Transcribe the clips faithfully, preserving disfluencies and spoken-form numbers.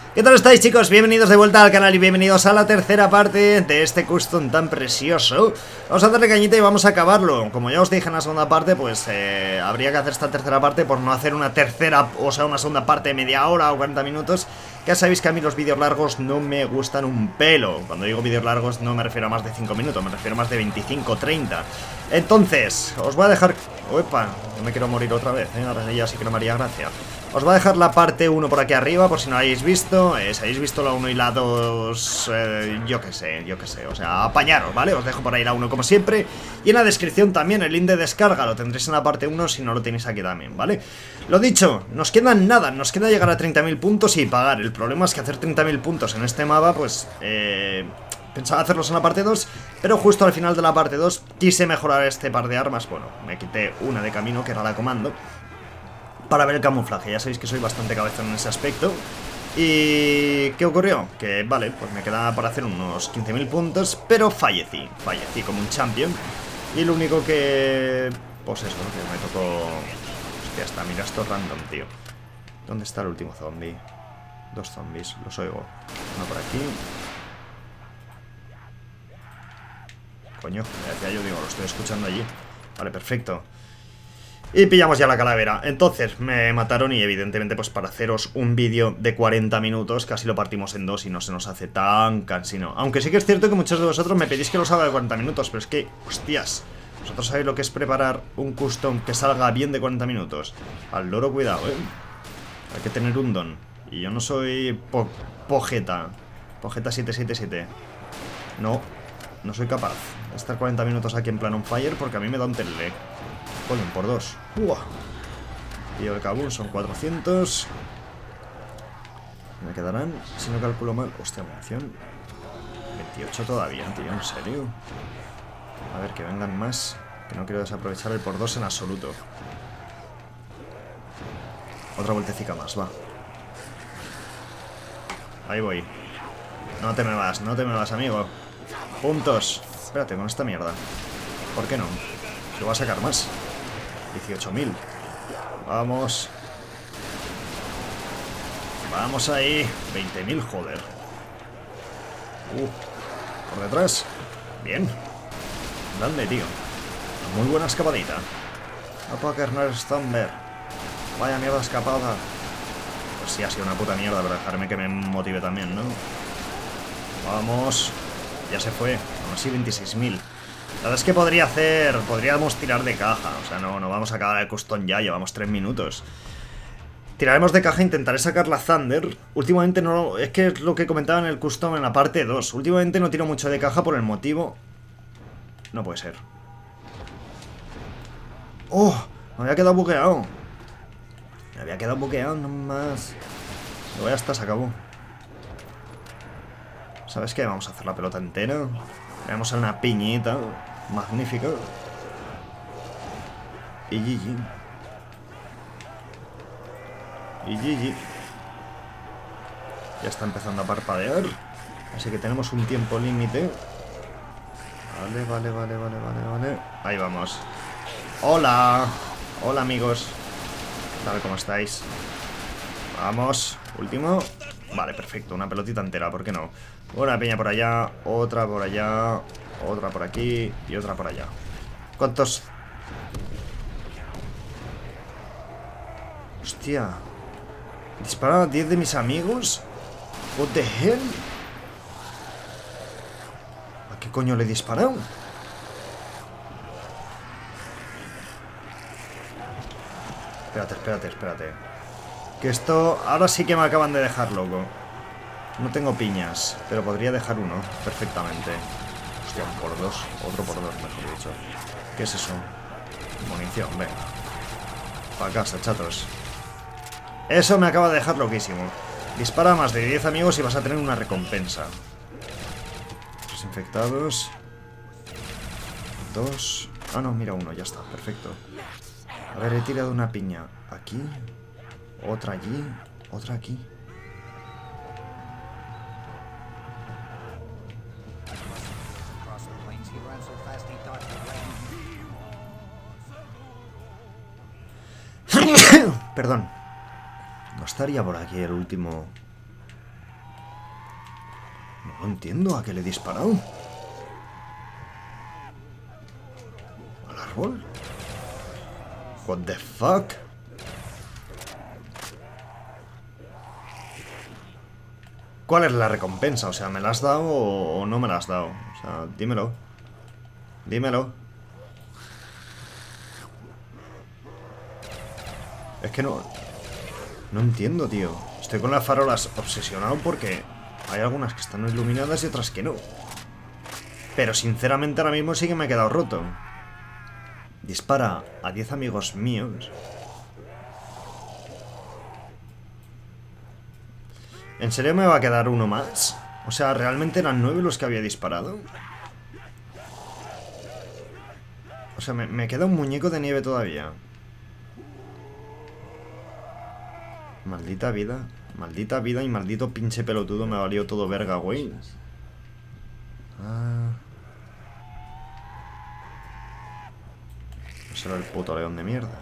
¿Qué tal estáis, chicos? Bienvenidos de vuelta al canal y bienvenidos a la tercera parte de este custom tan precioso. Vamos a darle cañita y vamos a acabarlo. Como ya os dije en la segunda parte, pues eh, habría que hacer esta tercera parte por no hacer una tercera, o sea, una segunda parte de media hora o cuarenta minutos. Ya sabéis que a mí los vídeos largos no me gustan un pelo. Cuando digo vídeos largos no me refiero a más de cinco minutos, me refiero a más de veinticinco o treinta. Entonces, os voy a dejar... Uepa, no me quiero morir otra vez, ¿eh? Ahora ya sí que no me haría gracia. Os voy a dejar la parte uno por aquí arriba, por si no habéis visto. eh, Si habéis visto la uno y la dos, eh, yo qué sé, yo qué sé. O sea, apañaros, ¿vale? Os dejo por ahí la uno como siempre. Y en la descripción también el link de descarga. Lo tendréis en la parte uno si no lo tenéis aquí también, ¿vale? Lo dicho, nos quedan nada. Nos queda llegar a treinta mil puntos y pagar. El problema es que hacer treinta mil puntos en este mapa, pues... Eh... Pensaba hacerlos en la parte dos, pero justo al final de la parte dos quise mejorar este par de armas. Bueno, me quité una de camino, que era la comando, para ver el camuflaje. Ya sabéis que soy bastante cabezón en ese aspecto. ¿Y qué ocurrió? Que vale, pues me quedaba para hacer unos quince mil puntos, pero fallecí, fallecí como un champion. Y lo único que... pues eso, que me tocó... Hostia, hasta mira esto random, tío. ¿Dónde está el último zombie? Dos zombies, los oigo. Uno por aquí. Coño, me decía yo, digo, lo estoy escuchando allí. Vale, perfecto. Y pillamos ya la calavera. Entonces, me mataron y evidentemente, pues para haceros un vídeo de cuarenta minutos, casi lo partimos en dos y no se nos hace tan cansino. Aunque sí que es cierto que muchos de vosotros me pedís que los haga de cuarenta minutos, pero es que, hostias, vosotros sabéis lo que es preparar un custom que salga bien de cuarenta minutos. Al loro, cuidado, eh. Hay que tener un don. Y yo no soy po Pogeta. Pogeta siete siete siete. No, no soy capaz de estar cuarenta minutos aquí en plan on fire porque a mí me da un tele. Ponen por dos. Uah. Y el Kabul son cuatrocientos. Me quedarán, si no calculo mal. Hostia, munición. veintiocho todavía, tío, en serio. A ver, que vengan más. Que no quiero desaprovechar el por dos en absoluto. Otra vueltecica más, va. Ahí voy. No te me vas, no te me vas, amigo. Puntos. Espérate, con esta mierda. ¿Por qué no? Lo voy a sacar más. dieciocho mil. Vamos. Vamos ahí. veinte mil, joder. Uh, por detrás. Bien. Grande, tío. Muy buena escapadita. No puedo querer Stomber. Vaya mierda escapada. Pues sí, ha sido una puta mierda, pero dejarme que me motive también, ¿no? Vamos. Ya se fue. Aún así, veintiséis mil. La verdad es que podría hacer... Podríamos tirar de caja. O sea, no, no vamos a acabar el custom ya. Llevamos tres minutos. Tiraremos de caja. Intentaré sacar la Thunder. Últimamente no... Es que es lo que comentaba en el custom en la parte dos. Últimamente no tiro mucho de caja por el motivo... No puede ser. ¡Oh! Me había quedado buqueado. Me había quedado buqueado nomás. Luego ya está, se acabó. ¿Sabes qué? Vamos a hacer la pelota entera. Vamos a una piñita. Magnífica. Y G G. Y G G. Ya está empezando a parpadear. Así que tenemos un tiempo límite. Vale, vale, vale, vale, vale, vale. Ahí vamos. Hola. Hola, amigos. A ver cómo estáis. Vamos. Último. Vale, perfecto. Una pelotita entera, ¿por qué no? Una peña por allá, otra por allá, otra por aquí y otra por allá. ¿Cuántos? Hostia. ¿Disparan a diez de mis amigos? What the hell? ¿A qué coño le dispararon? Espérate, espérate, espérate. Que esto... Ahora sí que me acaban de dejar loco. No tengo piñas, pero podría dejar uno perfectamente. Hostia, un por dos. Otro por dos, mejor dicho. ¿Qué es eso? Munición, venga. Para casa, chatos. Eso me acaba de dejar loquísimo. Dispara a más de diez amigos y vas a tener una recompensa. Tres infectados. Dos. Ah, no, mira uno, ya está, perfecto. A ver, he tirado una piña aquí. Otra allí. Otra aquí. Perdón. No estaría por aquí el último No entiendo a qué le he disparado. ¿Al árbol? What the fuck? ¿Cuál es la recompensa? O sea, ¿me la has dado o no me la has dado? O sea, dímelo. Dímelo. Es que no... No entiendo, tío. Estoy con las farolas obsesionado porque hay algunas que están iluminadas y otras que no. Pero sinceramente ahora mismo sí que me he quedado roto. Dispara a diez amigos míos. ¿En serio me va a quedar uno más? O sea, ¿realmente eran nueve los que había disparado? O sea, me, me queda un muñeco de nieve todavía. Maldita vida. Maldita vida y maldito pinche pelotudo. Me valió todo verga, güey. Ah. Será el puto león de mierda.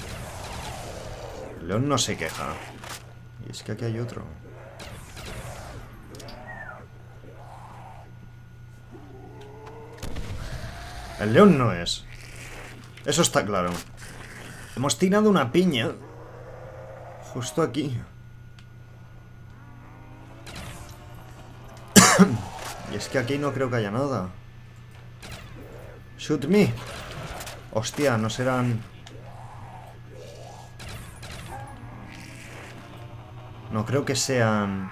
El león no se queja. Y es que aquí hay otro. El león no es. Eso está claro. Hemos tirado una piña justo aquí. Y es que aquí no creo que haya nada. Shoot me. Hostia, no serán... No creo que sean...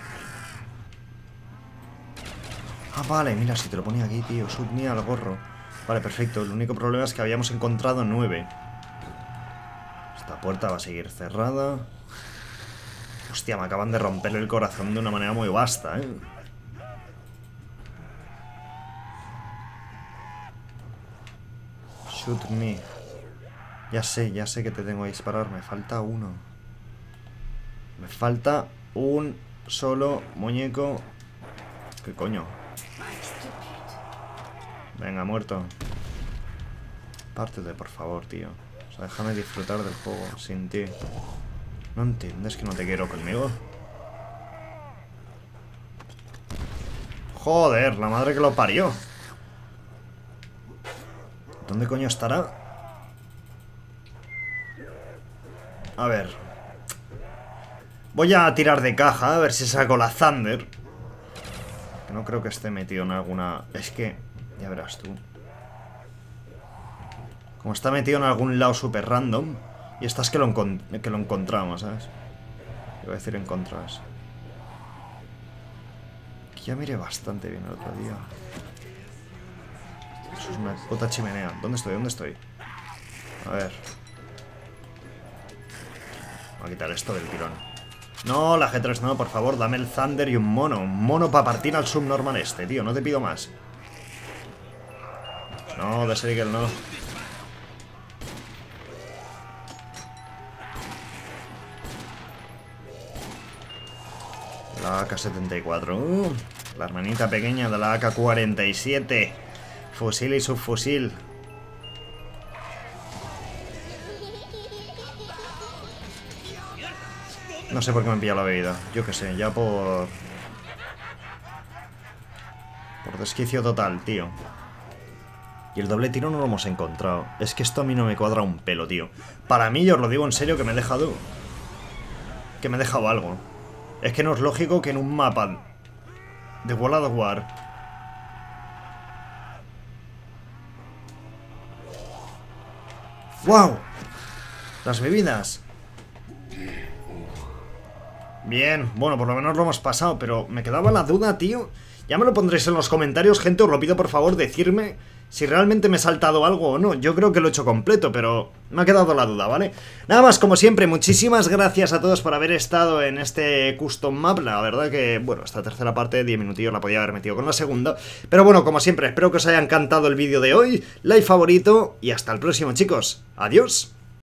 Ah, vale, mira, si te lo ponía aquí, tío. Shoot me al gorro. Vale, perfecto. El único problema es que habíamos encontrado nueve. Esta puerta va a seguir cerrada. Hostia, me acaban de romper el corazón de una manera muy vasta, ¿eh? Shoot me. Ya sé, ya sé que te tengo que disparar. Me falta uno. Me falta un solo muñeco. ¿Qué coño? Venga, muerto. Pártete, por favor, tío. O sea, déjame disfrutar del juego sin ti. ¿No entiendes que no te quiero conmigo? Joder, la madre que lo parió. ¿Dónde coño estará? A ver. Voy a tirar de caja, a ver si saco la Thunder. Que no creo que esté metido en alguna... Es que... Ya verás tú. Como está metido en algún lado super random. Y estas que lo, que lo encontramos, ¿sabes? Iba a decir encontras. Que ya miré bastante bien el otro día. Eso es una puta chimenea. ¿Dónde estoy? ¿Dónde estoy? A ver. Voy a quitar esto del tirón. No, la G tres no, por favor, dame el Thunder y un mono. Un mono para partir al subnormal este, tío. No te pido más. No, de Serigel no. La A K setenta y cuatro. Uh, la hermanita pequeña de la A K cuarenta y siete. Fusil y subfusil. No sé por qué me han pillado la bebida. Yo qué sé, ya por... Por desquicio total, tío. Y el doble tiro no lo hemos encontrado. Es que esto a mí no me cuadra un pelo, tío. Para mí, yo os lo digo en serio, que me he dejado... Que me he dejado algo. Es que no es lógico que en un mapa de World of War... ¡Wow! Las bebidas. Bien, bueno, por lo menos lo hemos pasado. Pero me quedaba la duda, tío. Ya me lo pondréis en los comentarios, gente. Os lo pido, por favor, decirme si realmente me he saltado algo o no. Yo creo que lo he hecho completo, pero me ha quedado la duda, ¿vale? Nada más, como siempre, muchísimas gracias a todos por haber estado en este custom map. La verdad que, bueno, esta tercera parte de diez minutillos la podía haber metido con la segunda. Pero bueno, como siempre, espero que os haya encantado el vídeo de hoy. Like favorito y hasta el próximo, chicos. Adiós.